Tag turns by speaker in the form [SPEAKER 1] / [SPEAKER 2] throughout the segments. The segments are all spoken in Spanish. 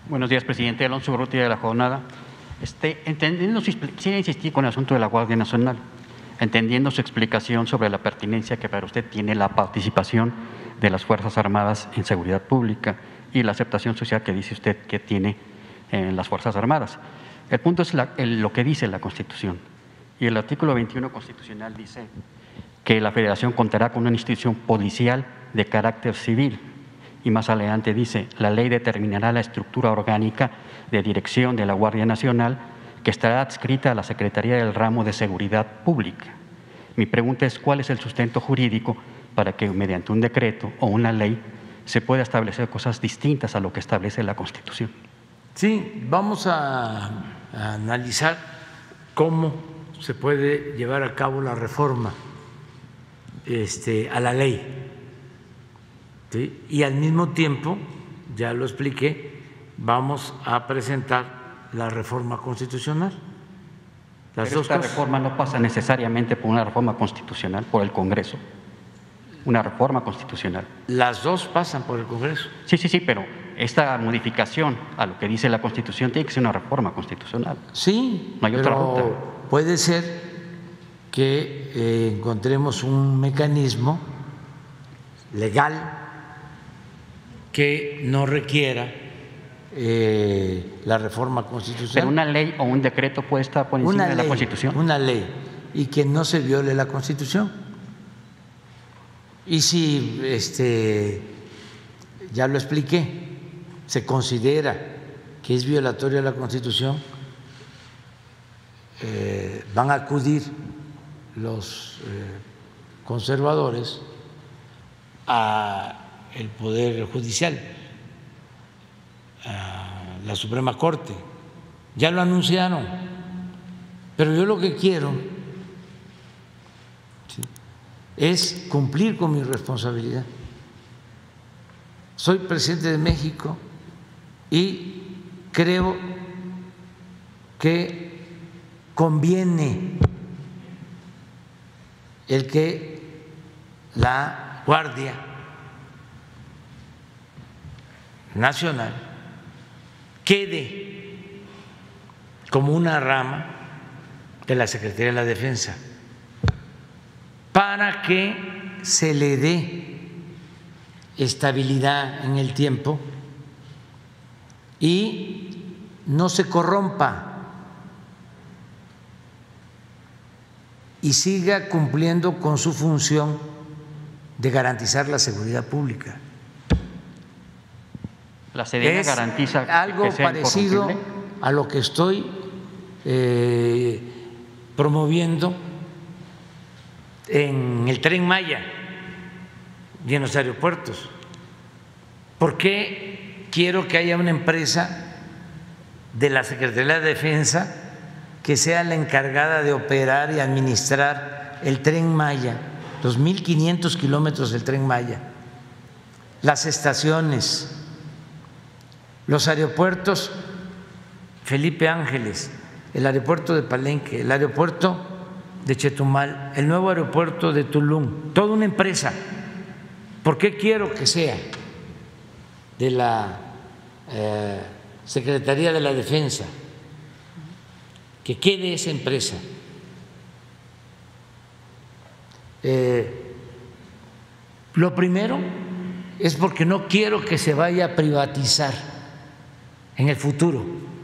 [SPEAKER 1] Buenos días, presidente. Alonso Urrutia de La Jornada. Entendiendo quisiera insistir con el asunto de la Guardia Nacional, entendiendo su explicación sobre la pertinencia que para usted tiene la participación de las Fuerzas Armadas en seguridad pública y la aceptación social que dice usted que tiene en las Fuerzas Armadas. El punto es lo que dice la Constitución. Y el artículo 21 constitucional dice que la Federación contará con una institución policial de carácter civil. Y más adelante dice, la ley determinará la estructura orgánica de dirección de la Guardia Nacional que estará adscrita a la Secretaría del Ramo de Seguridad Pública. Mi pregunta es, ¿cuál es el sustento jurídico para que mediante un decreto o una ley se pueda establecer cosas distintas a lo que establece la Constitución?
[SPEAKER 2] Sí, vamos a analizar cómo se puede llevar a cabo la reforma a la ley. ¿Sí? Y al mismo tiempo, ya lo expliqué, vamos a presentar la reforma constitucional.
[SPEAKER 1] Pero esta reforma no pasa necesariamente por una reforma constitucional, por el Congreso. Una reforma constitucional.
[SPEAKER 2] Las dos pasan por el Congreso.
[SPEAKER 1] Sí, pero esta modificación a lo que dice la Constitución tiene que ser una reforma constitucional.
[SPEAKER 2] Sí,
[SPEAKER 1] no hay otra ruta.
[SPEAKER 2] Puede ser que encontremos un mecanismo legal que no requiera la reforma constitucional.
[SPEAKER 1] Pero una ley o un decreto puede estar por encima de la Constitución.
[SPEAKER 2] Una ley, y que no se viole la Constitución. Y si, ya lo expliqué, se considera que es violatoria la Constitución, van a acudir los conservadores a el Poder Judicial, a la Suprema Corte. Ya lo anunciaron, pero yo lo que quiero es cumplir con mi responsabilidad. Soy presidente de México y creo que conviene el que la Guardia Nacional quede como una rama de la Secretaría de la Defensa para que se le dé estabilidad en el tiempo y no se corrompa y siga cumpliendo con su función de garantizar la seguridad pública.
[SPEAKER 1] La Sedena garantiza
[SPEAKER 2] algo
[SPEAKER 1] que sea
[SPEAKER 2] parecido a lo que estoy promoviendo en el Tren Maya y en los aeropuertos. ¿Por qué quiero que haya una empresa de la Secretaría de Defensa que sea la encargada de operar y administrar el Tren Maya, los 1.500 kilómetros del Tren Maya, las estaciones, los aeropuertos Felipe Ángeles, el aeropuerto de Palenque, el aeropuerto de Chetumal, el nuevo aeropuerto de Tulum? Toda una empresa. ¿Por qué quiero que sea de la Secretaría de la Defensa? Que quede esa empresa. Lo primero es porque no quiero que se vaya a privatizar en el futuro.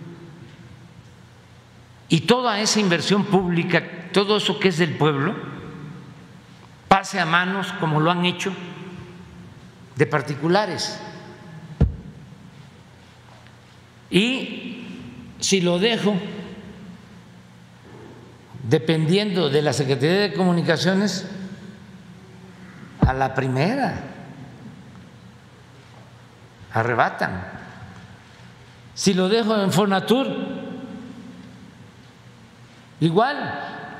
[SPEAKER 2] Y toda esa inversión pública, todo eso que es del pueblo, pase a manos, como lo han hecho, de particulares. Y si lo dejo dependiendo de la Secretaría de Comunicaciones, a la primera arrebatan. Si lo dejo en Fonatur, igual.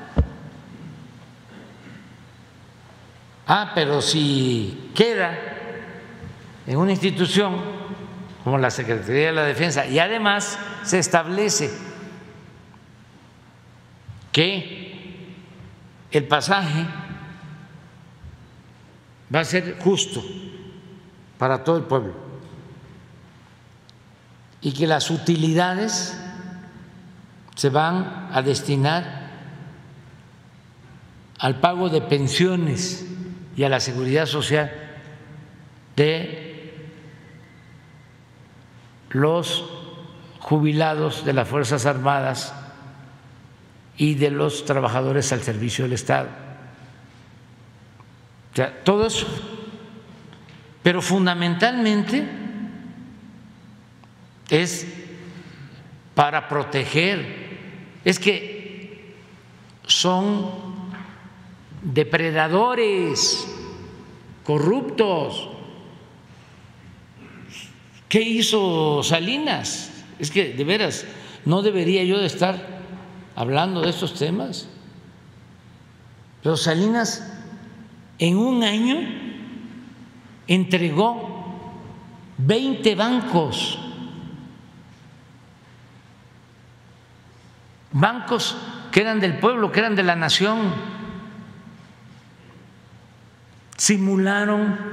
[SPEAKER 2] Pero si queda en una institución como la Secretaría de la Defensa y además se establece que el pasaje va a ser justo para todo el pueblo y que las utilidades se van a destinar al pago de pensiones y a la seguridad social de los jubilados de las Fuerzas Armadas y de los trabajadores al servicio del Estado. O sea, todo eso, pero fundamentalmente es para proteger. Es que son depredadores, corruptos. ¿Qué hizo Salinas? Es que de veras no debería yo de estar hablando de estos temas. Pero Salinas en un año entregó 20 bancos. Bancos que eran del pueblo, que eran de la nación. Simularon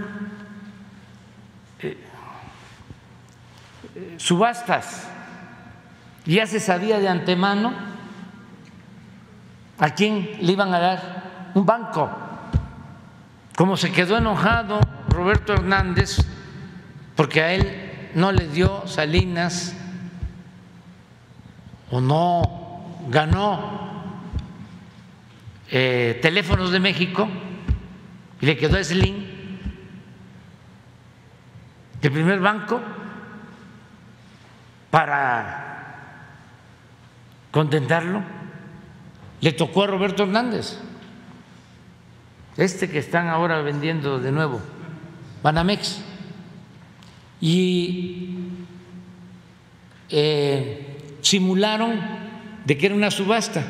[SPEAKER 2] subastas. Ya se sabía de antemano a quién le iban a dar un banco. Como se quedó enojado Roberto Hernández porque a él no le dio Salinas o no ganó Teléfonos de México y le quedó a Slim, el primer banco, para contentarlo, le tocó a Roberto Hernández, que están ahora vendiendo de nuevo, Banamex, y simularon de que era una subasta.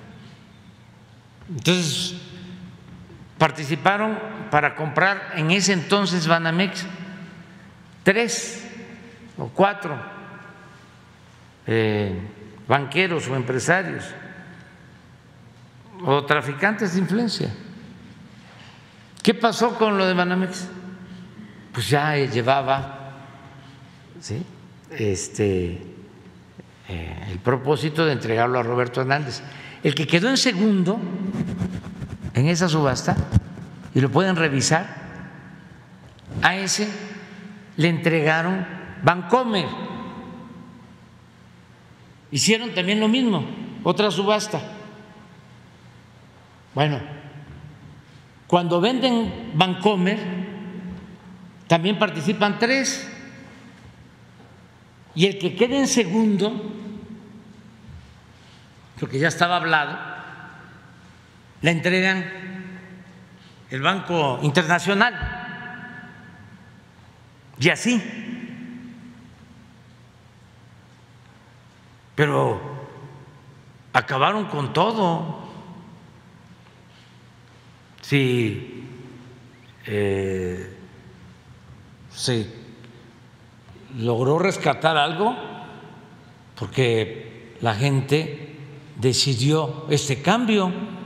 [SPEAKER 2] Entonces participaron para comprar en ese entonces Banamex 3 o 4 banqueros o empresarios o traficantes de influencia. ¿Qué pasó con lo de Banamex? Pues ya llevaba, ¿sí?, el propósito de entregarlo a Roberto Hernández. El que quedó en segundo en esa subasta, y lo pueden revisar, a ese le entregaron Bancomer. Hicieron también lo mismo, otra subasta. Bueno, cuando venden Bancomer, también participan 3, y el que quede en segundo, porque ya estaba hablado, le entregan el Banco Internacional, y así. Pero acabaron con todo. Si se logró rescatar algo, porque la gente decidió este cambio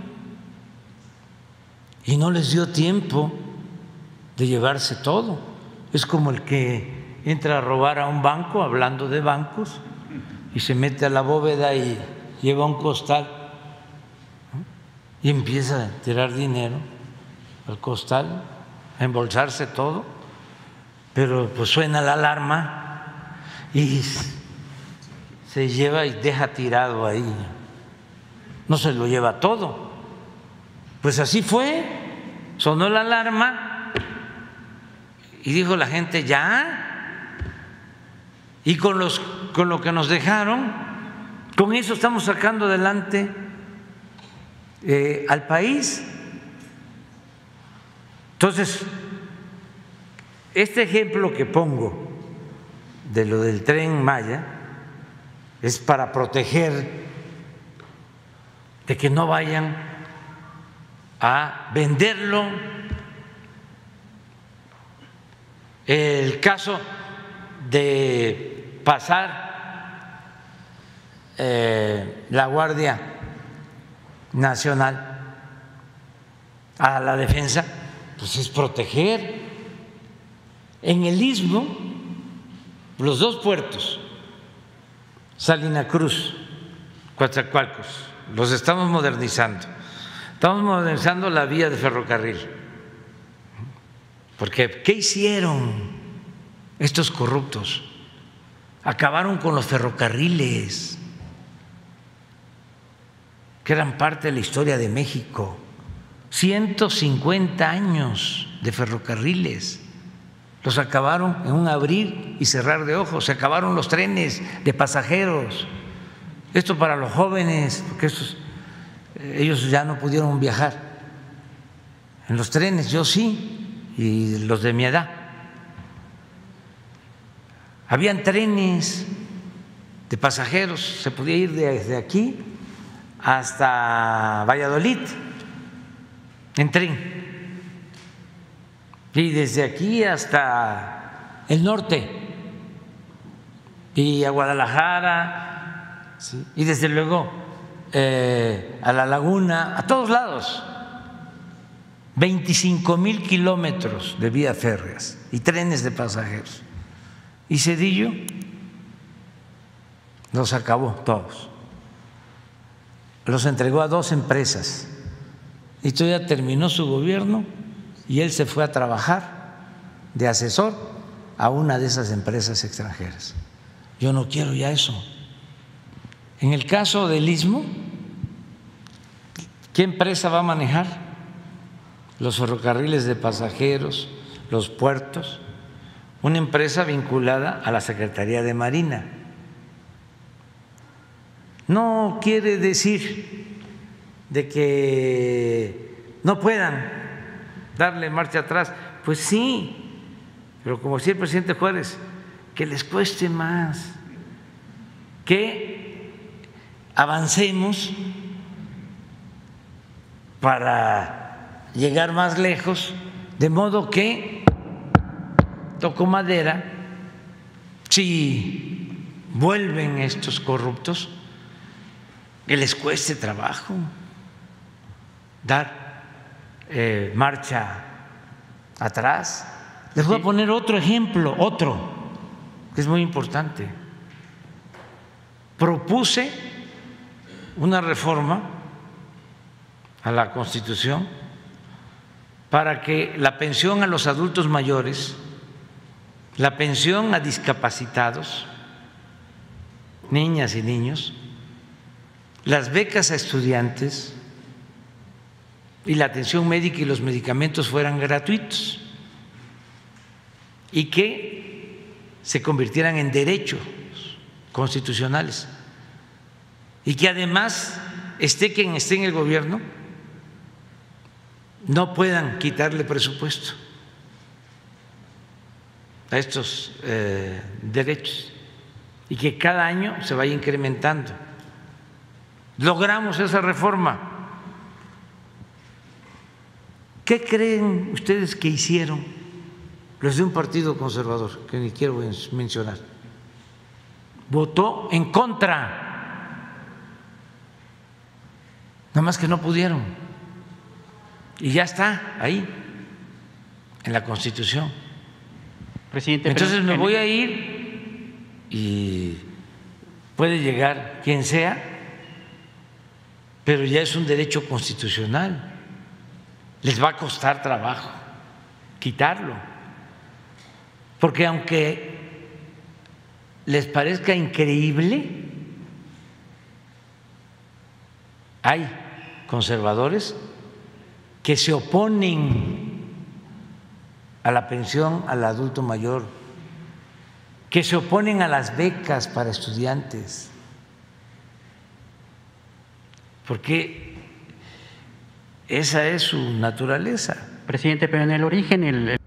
[SPEAKER 2] y no les dio tiempo de llevarse todo. Es como el que entra a robar a un banco, hablando de bancos, y se mete a la bóveda y lleva un costal, ¿no?, y empieza a tirar dinero al costal, a embolsarse todo, pero pues suena la alarma y se lleva y deja tirado ahí, no se lo lleva todo. Pues así fue, sonó la alarma y dijo la gente ya, y con lo que nos dejaron, con eso estamos sacando adelante al país. Entonces, este ejemplo que pongo de lo del Tren Maya es para proteger de que no vayan a venderlo. El caso de pasar la Guardia Nacional a la defensa, pues es proteger. En el Istmo, los 2 puertos, Salina Cruz, Coatzacoalcos, los estamos modernizando. Estamos modernizando la vía de ferrocarril. Porque, ¿qué hicieron estos corruptos? Acabaron con los ferrocarriles, que eran parte de la historia de México. 150 años de ferrocarriles. Los acabaron en un abrir y cerrar de ojos. Se acabaron los trenes de pasajeros. Esto para los jóvenes, porque ellos ya no pudieron viajar en los trenes, yo sí, y los de mi edad. Habían trenes de pasajeros, se podía ir desde aquí hasta Valladolid en tren, y desde aquí hasta el norte y a Guadalajara, ¿sí? Y desde luego a La Laguna, a todos lados. 25,000 kilómetros de vías férreas y trenes de pasajeros. Y Zedillo los acabó todos, los entregó a 2 empresas y todavía terminó su gobierno y él se fue a trabajar de asesor a una de esas empresas extranjeras. Yo no quiero ya eso. En el caso del Istmo, ¿qué empresa va a manejar los ferrocarriles de pasajeros, los puertos? Una empresa vinculada a la Secretaría de Marina. No quiere decir de que no puedan darle marcha atrás, pues sí, pero como decía el presidente Juárez, que les cueste más, que avancemos para llegar más lejos, de modo que, toco madera, si vuelven estos corruptos, que les cueste trabajo dar marcha atrás. Les voy a poner otro ejemplo, que es muy importante. Propuse una reforma a la Constitución para que la pensión a los adultos mayores, la pensión a discapacitados, niñas y niños, las becas a estudiantes y la atención médica y los medicamentos fueran gratuitos y que se convirtieran en derechos constitucionales y que además esté quien esté en el gobierno no puedan quitarle presupuesto a estos derechos y que cada año se vaya incrementando. Logramos esa reforma. ¿Qué creen ustedes que hicieron los de un partido conservador, que ni quiero mencionar? Votó en contra, nada más que no pudieron, y ya está ahí en la Constitución.
[SPEAKER 1] Presidente,
[SPEAKER 2] entonces me voy a ir y puede llegar quien sea, pero ya es un derecho constitucional. Les va a costar trabajo quitarlo, porque aunque les parezca increíble, hay conservadores que se oponen a la pensión al adulto mayor, que se oponen a las becas para estudiantes, porque esa es su naturaleza.
[SPEAKER 1] Presidente, pero en el origen